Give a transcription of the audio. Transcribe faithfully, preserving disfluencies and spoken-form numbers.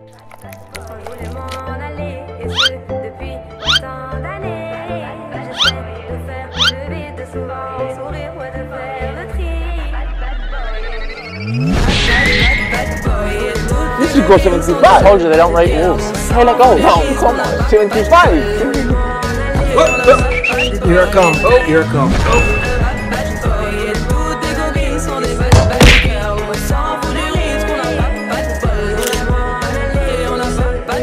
You should go seventy-five. I told you they don't rate wolves. Hey, let go. No, come on. seventy-five. Here it comes. Here it comes.